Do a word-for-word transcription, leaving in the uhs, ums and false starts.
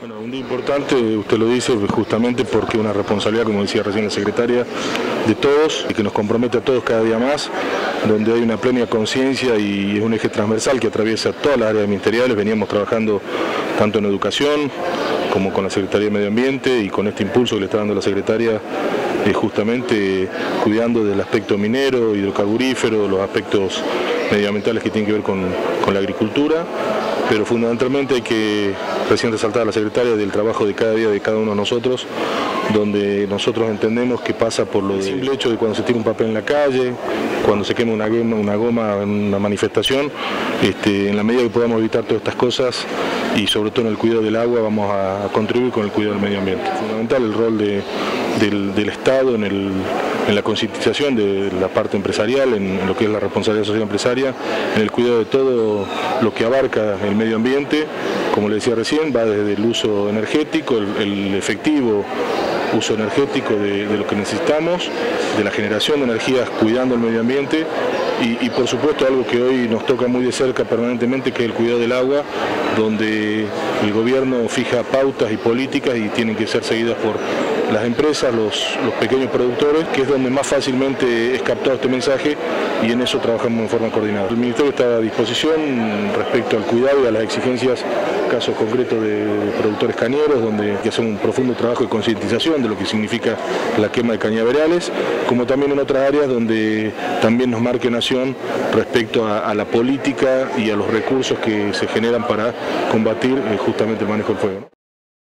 Bueno, un día importante, usted lo dice, justamente porque es una responsabilidad, como decía recién la secretaria, de todos y que nos compromete a todos cada día más, donde hay una plena conciencia y es un eje transversal que atraviesa todas las áreas ministeriales. Veníamos trabajando tanto en educación como con la Secretaría de Medio Ambiente y con este impulso que le está dando la secretaria, eh, justamente cuidando del aspecto minero, hidrocarburífero, los aspectos medioambientales que tienen que ver con, con la agricultura, pero fundamentalmente hay que recién resaltar a la secretaria del trabajo de cada día de cada uno de nosotros, donde nosotros entendemos que pasa por lo simple hecho de cuando se tira un papel en la calle, cuando se quema una goma, una goma en una manifestación, este, en la medida que podamos evitar todas estas cosas y sobre todo en el cuidado del agua vamos a contribuir con el cuidado del medio ambiente. Fundamental el rol de, del, del Estado en, el, en la concientización de la parte empresarial, en, en lo que es la responsabilidad social empresaria, en el cuidado de todo lo que abarca el medio ambiente. Como le decía recién, va desde el uso energético, el, el efectivo uso energético de, de lo que necesitamos, de la generación de energías cuidando el medio ambiente y, y por supuesto algo que hoy nos toca muy de cerca permanentemente, que es el cuidado del agua, donde el gobierno fija pautas y políticas y tienen que ser seguidas por las empresas, los, los pequeños productores, que es donde más fácilmente es captado este mensaje y en eso trabajamos en forma coordinada. El Ministerio está a disposición respecto al cuidado y a las exigencias, casos concretos de productores cañeros, donde hay que hacer un profundo trabajo de concientización de lo que significa la quema de cañaverales, como también en otras áreas donde también nos marque Nación respecto a, a la política y a los recursos que se generan para combatir eh, justamente el manejo del fuego, ¿no?